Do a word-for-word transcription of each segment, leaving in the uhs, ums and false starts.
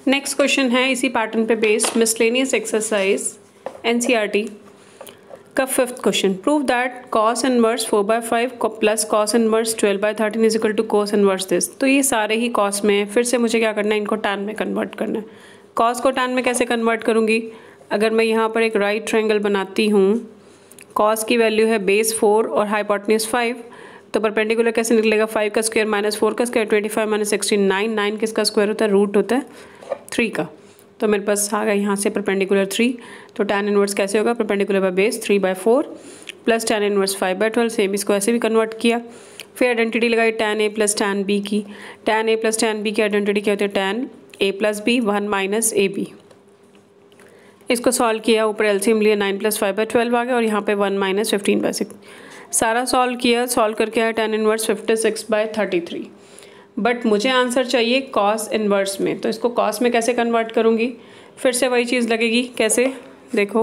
Next question है इसी pattern पे बेस्ड मिसलेनियस एक्सरसाइज एनसीईआरटी का fifth question. Prove that cos inverse four by five plus cos inverse twelve by thirteen is equal to cos inverse this. तो ये सारे ही cos में है, फिर से मुझे क्या करना है, इनको टैन में कन्वर्ट करना है। कॉस को टैन में कैसे कन्वर्ट करूँगी, अगर मैं यहाँ पर एक राइट ट्रायंगल बनाती हूँ, कॉस की वैल्यू है बेस फोर और हाइपोटेन्यूज फाइव, तो परपेंडिकुलर कैसे निकलेगा, फाइव का स्क्वायर माइनस फोर का square, twenty five minus sixty nine, nine किसका स्क्वायर होता है, रूट होता है थ्री का। तो मेरे पास आ गया यहाँ से परपेंडिकुलर थ्री, तो टैन इनवर्स कैसे होगा, perpendicular by base three by four plus tan inverse five by twelve, same इसको ऐसे भी कन्वर्ट किया। फिर आइडेंटिटी लगाई tan A plus tan B की, tan A plus tan B की आइडेंटिटी क्या होती है, tan A plus B one minus A B. इसको सॉल्व किया, ऊपर एलसीएम लिया, nine plus five by twelve आ गया और यहाँ पे one minus fifteen by six. सारा सॉल्व किया, सॉल्व करके आया tan inverse fifty six by thirty three. But मुझे आंसर चाहिए कॉस इनवर्स में, तो इसको कॉस में कैसे कन्वर्ट करूँगी, फिर से वही चीज़ लगेगी। कैसे, देखो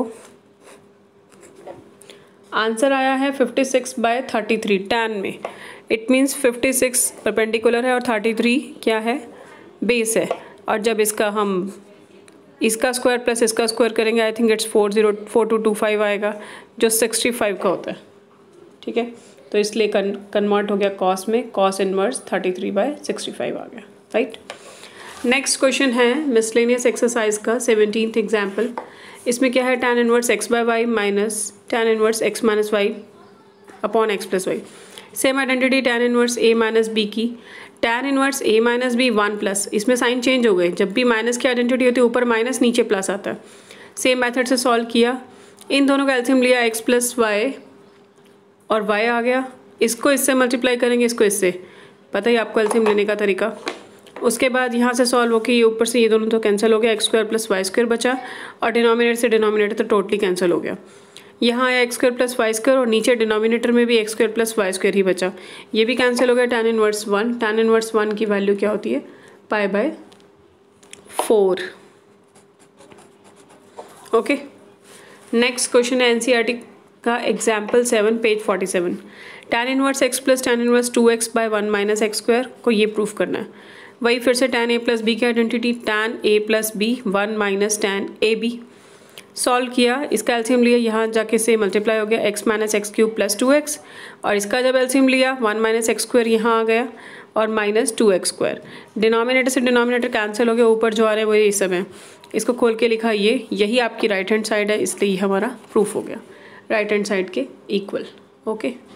आंसर आया है fifty six by thirty three tan में, it means fifty six perpendicular है और थर्टी थ्री क्या है, बेस है। और जब इसका हम इसका स्क्वायर प्लस इसका स्क्वायर करेंगे, I think it's four zero four two two five आएगा, जो सिक्सटी फाइव का होता है। ठीक है, तो इसलिए कन कन्वर्ट हो गया कॉस में, cos inverse thirty three by sixty five आ गया। राइट, नेक्स्ट क्वेश्चन है मिसलेनियस एक्सरसाइज का सेवनटीन्थ एग्जाम्पल। इसमें क्या है, tan inverse x by y minus tan inverse x minus y upon x plus y. Same identity tan inverse A minus B की, tan inverse A minus B one plus, इसमें sign change हो गए, जब भी minus की identity होती है ऊपर माइनस नीचे प्लस आता है। सेम मेथड से सॉल्व किया, इन दोनों का एलसीएम लिया, एक्स प्लस वाई और y आ गया, इसको इससे मल्टीप्लाई करेंगे, इसको इससे, पता ही आपको एलसीएम लेने का तरीका। उसके बाद यहाँ से सॉल्व होकर ये ऊपर से ये दोनों तो कैंसिल हो गया, x square plus y square बचा और डिनोमिनेटर से डिनोमिनेटर तो टोटली कैंसिल हो गया। यहाँ आया x square plus y square और नीचे डिनोमिनेटर में भी x square plus y square ही बचा, ये भी कैंसिल हो गया। Tan inverse one, tan inverse one की वैल्यू क्या होती है, pi by four. Okay, next question है एनसीईआरटी का example seven page forty seven. Tan inverse x plus tan inverse two x by one minus x square को ये proof करना है। वही फिर से टैन ए प्लस बी की identity, tan A plus B one minus tan A B. Solve किया, इसका एलसीएम लिया, यहाँ जाके से मल्टीप्लाई हो गया, x minus x cube plus two x, और इसका जब एलसीएम लिया वन माइनस एक्स स्क्वायर यहाँ आ गया और minus two x square. Denominator से डिनोमिनेटर कैंसिल हो गया, ऊपर जो आ रहे हैं वो ये सब है। इसको खोल के लिखा, ये यही आपकी राइट हैंड साइड है, इसलिए ये हमारा प्रूफ हो गया राइट हैंड साइड के इक्वल। ओके।